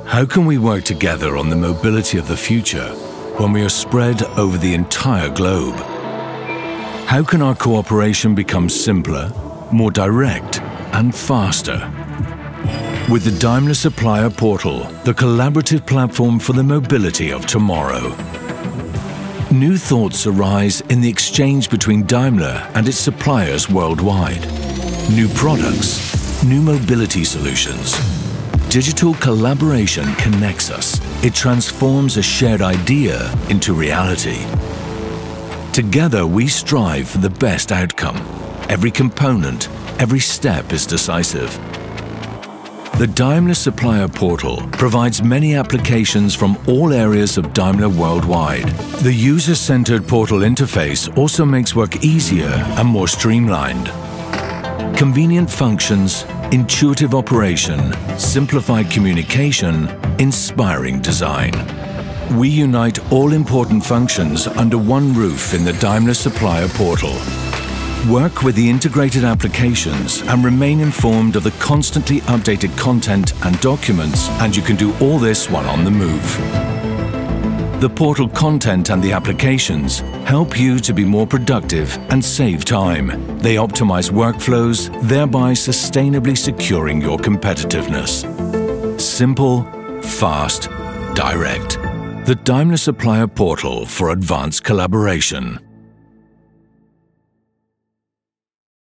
How can we work together on the mobility of the future when we are spread over the entire globe? How can our cooperation become simpler, more direct and faster? With the Daimler Supplier Portal, the collaborative platform for the mobility of tomorrow. New thoughts arise in the exchange between Daimler and its suppliers worldwide. New products, new mobility solutions. Digital collaboration connects us. It transforms a shared idea into reality. Together we strive for the best outcome. Every component, every step is decisive. The Daimler Supplier Portal provides many applications from all areas of Daimler worldwide. The user-centered portal interface also makes work easier and more streamlined. Convenient functions, intuitive operation, simplified communication, inspiring design. We unite all important functions under one roof in the Daimler Supplier Portal. Work with the integrated applications and remain informed of the constantly updated content and documents, and you can do all this while on the move. The portal content and the applications help you to be more productive and save time. They optimize workflows, thereby sustainably securing your competitiveness. Simple, fast, direct. The Daimler Supplier Portal for advanced collaboration.